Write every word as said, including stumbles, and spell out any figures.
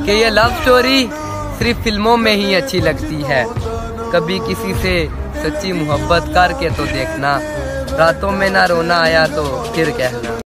कि ये love story सिर्फ फिल्मों में ही अच्छी लगती है। कभी किसी से सच्ची मोहब्बत करके तो देखना, रातों में ना रोना आया तो फिर कहना।